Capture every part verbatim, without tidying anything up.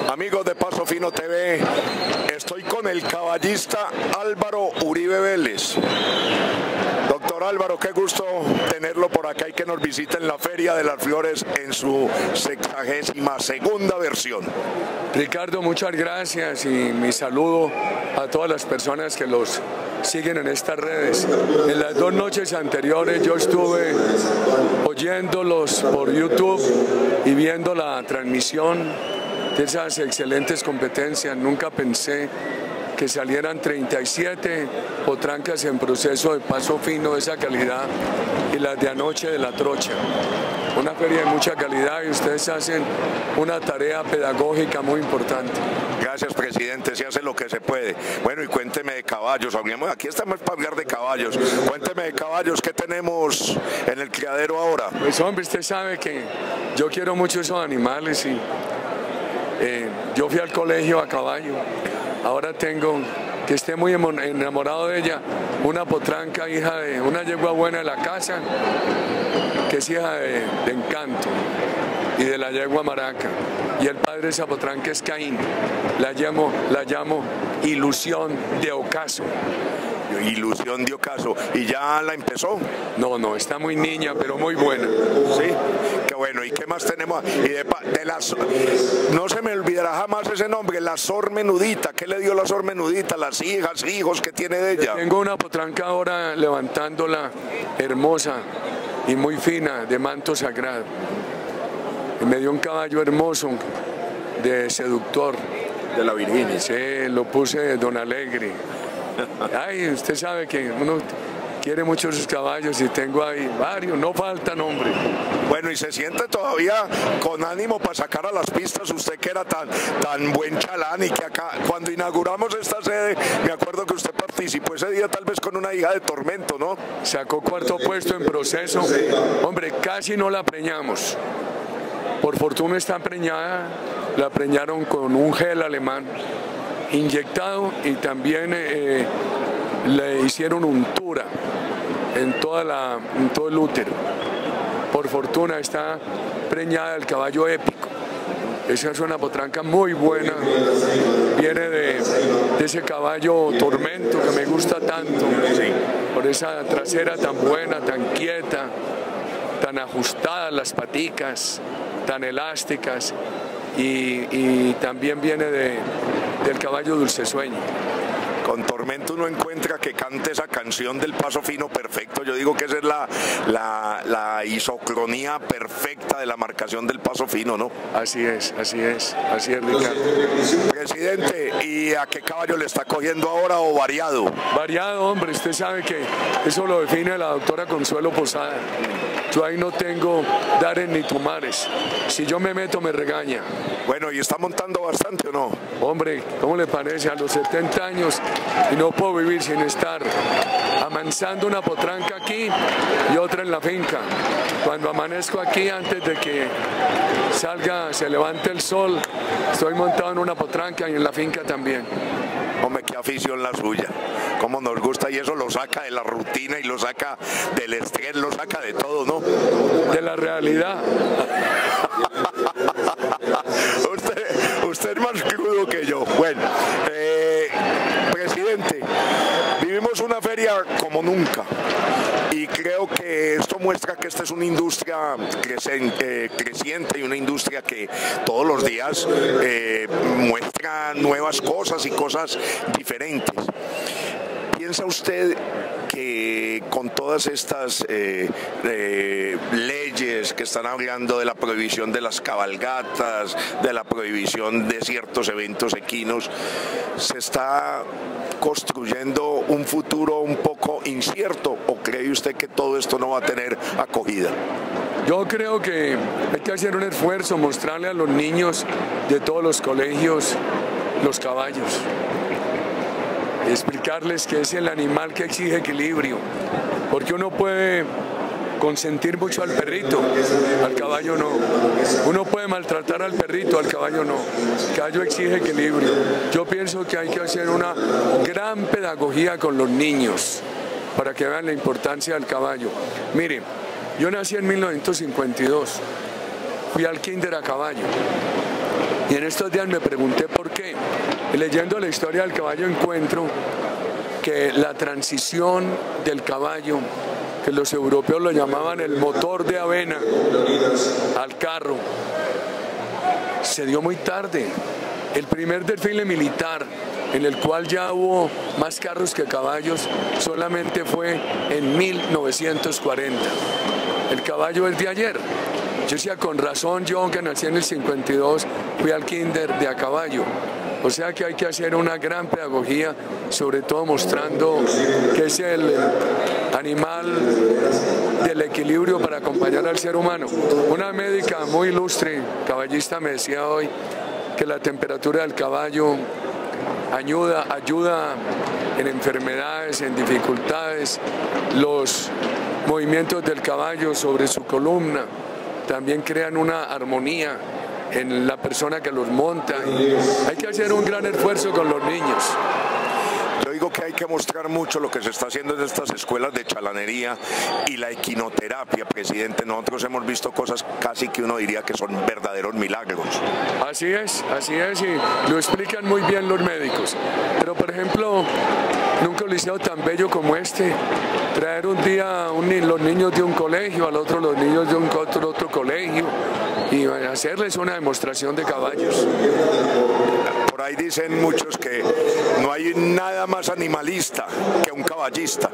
Amigos de Paso Fino T V, estoy con el caballista Álvaro Uribe Vélez. Doctor Álvaro, qué gusto tenerlo por acá y que nos visite en la Feria de las Flores en su sexagésima segunda versión. Ricardo, muchas gracias y mi saludo a todas las personas que los siguen en estas redes. En las dos noches anteriores yo estuve oyéndolos por YouTube y viendo la transmisión de esas excelentes competencias. Nunca pensé que salieran treinta y siete potrancas en proceso de paso fino de esa calidad y las de anoche de la trocha. Una feria de mucha calidad y ustedes hacen una tarea pedagógica muy importante. Gracias, presidente, se hace lo que se puede. Bueno, y cuénteme de caballos, hablemos, aquí estamos para hablar de caballos. Cuénteme de caballos, ¿qué tenemos en el criadero ahora? Pues hombre, usted sabe que yo quiero mucho esos animales y eh, yo fui al colegio a caballo. Ahora tengo, que esté muy enamorado de ella, una potranca, hija de una yegua buena de la casa, que es hija de, de Encanto y de la yegua Maraca. Y el padre de esa potranca es Caín. La llamo, la llamo Ilusión de Ocaso. Ilusión de Ocaso. ¿Y ya la empezó? No, no, está muy niña, pero muy buena. Sí, qué bueno. ¿Y qué más tenemos? Y de, de las, no se me olvidará jamás ese nombre, la Sor Menudita. ¿Qué le dio la Sor Menudita? Las hijas, hijos que tiene de ella. Tengo una potranca ahora levantándola, hermosa y muy fina, de manto sagrado. Y me dio un caballo hermoso, de seductor. De la Virginia. Sí, lo puse de Don Alegre. Ay, usted sabe que uno quiere mucho sus caballos y tengo ahí varios, no faltan, hombre. Bueno, y se siente todavía con ánimo para sacar a las pistas, usted que era tan, tan buen chalán y que acá, cuando inauguramos esta sede, me acuerdo que usted participó ese día tal vez con una hija de Tormento, ¿no? Sacó cuarto puesto en proceso, hombre, casi no la preñamos. Por fortuna está preñada, la preñaron con un gel alemán inyectado y también eh, le hicieron untura en, toda la, en todo el útero. Por fortuna está preñada el caballo épico. Esa es una potranca muy buena, viene de, de ese caballo Tormento que me gusta tanto, por esa trasera tan buena, tan quieta, tan ajustadas las paticas, tan elásticas, y, y también viene de, del caballo Dulce Sueño. Con Tormento uno encuentra que cante esa canción del Paso Fino perfecto. Yo digo que esa es la, la, la isocronía perfecta de la marcación del Paso Fino, ¿no? Así es, así es, así es, Ricardo. Presidente, ¿y a qué caballo le está cogiendo ahora o variado? Variado, hombre, usted sabe que eso lo define la doctora Consuelo Posada. Yo ahí no tengo dares ni tumares. Si yo me meto, me regaña. Bueno, ¿y está montando bastante o no? Hombre, ¿cómo le parece? A los setenta años y no puedo vivir sin estar amansando una potranca aquí y otra en la finca. Cuando amanezco aquí, antes de que salga, se levante el sol, estoy montado en una potranca y en la finca también. Hombre, qué afición la suya. Cómo nos gusta, y eso lo saca de la rutina y lo saca del estrés, lo saca de todo, ¿no? De la realidad. usted, usted es más crudo que yo. Bueno, eh, presidente, vivimos una feria como nunca. Y creo que esto muestra que esta es una industria creciente, creciente y una industria que todos los días eh, muestra nuevas cosas y cosas diferentes. ¿Piensa usted que con todas estas eh, eh, leyes que están hablando de la prohibición de las cabalgatas, de la prohibición de ciertos eventos equinos, se está construyendo un futuro un poco incierto, o cree usted que todo esto no va a tener acogida? Yo creo que hay que hacer un esfuerzo, mostrarle a los niños de todos los colegios los caballos, explicarles que es el animal que exige equilibrio, porque uno puede consentir mucho al perrito, al caballo no. Uno puede maltratar al perrito, al caballo no. El caballo exige equilibrio. Yo pienso que hay que hacer una gran pedagogía con los niños para que vean la importancia del caballo. Mire, yo nací en mil novecientos cincuenta y dos, fui al kinder a caballo. Y en estos días me pregunté por qué. Y leyendo la historia del caballo encuentro que la transición del caballo, que los europeos lo llamaban el motor de avena, al carro, se dio muy tarde. El primer desfile militar en el cual ya hubo más carros que caballos solamente fue en mil novecientos cuarenta. El caballo es de ayer. Yo decía, con razón, yo que nací en el cincuenta y dos fui al kinder de a caballo. O sea que hay que hacer una gran pedagogía, sobre todo mostrando que es el animal del equilibrio para acompañar al ser humano. Una médica muy ilustre, caballista, me decía hoy que la temperatura del caballo ayuda, ayuda en enfermedades, en dificultades. Los movimientos del caballo sobre su columna también crean una armonía en la persona que los monta. Hay que hacer un gran esfuerzo con los niños. Yo digo que hay que mostrar mucho lo que se está haciendo en estas escuelas de chalanería y la equinoterapia, presidente. Nosotros hemos visto cosas casi que uno diría que son verdaderos milagros. Así es, así es, y lo explican muy bien los médicos. Pero, por ejemplo, nunca un liceo tan bello como este, traer un día un, los niños de un colegio, al otro los niños de un otro, otro colegio, y hacerles una demostración de caballos. Por ahí dicen muchos que no hay nada más animalista que un caballista.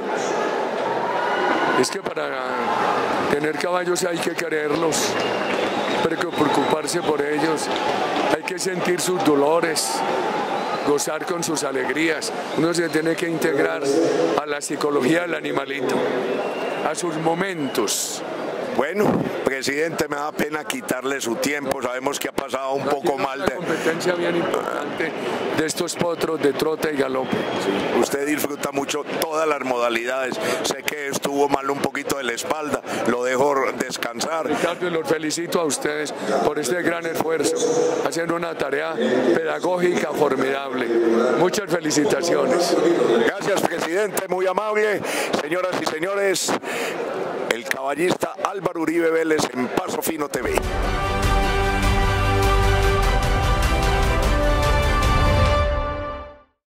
Es que para tener caballos hay que quererlos, pero hay que preocuparse por ellos, hay que sentir sus dolores, gozar con sus alegrías. Uno se tiene que integrar a la psicología del animalito, a sus momentos. Bueno, presidente, me da pena quitarle su tiempo, sabemos que ha pasado un poco mal de... Una competencia bien importante de estos potros de trote y galope. Sí. Usted disfruta mucho todas las modalidades, sé que estuvo mal un poquito de la espalda, lo dejo descansar. Ricardo, y los felicito a ustedes por este gran esfuerzo, haciendo una tarea pedagógica formidable. Muchas felicitaciones. Gracias, presidente, muy amable. Señoras y señores, el caballista Álvaro Uribe Vélez en Paso Fino T V.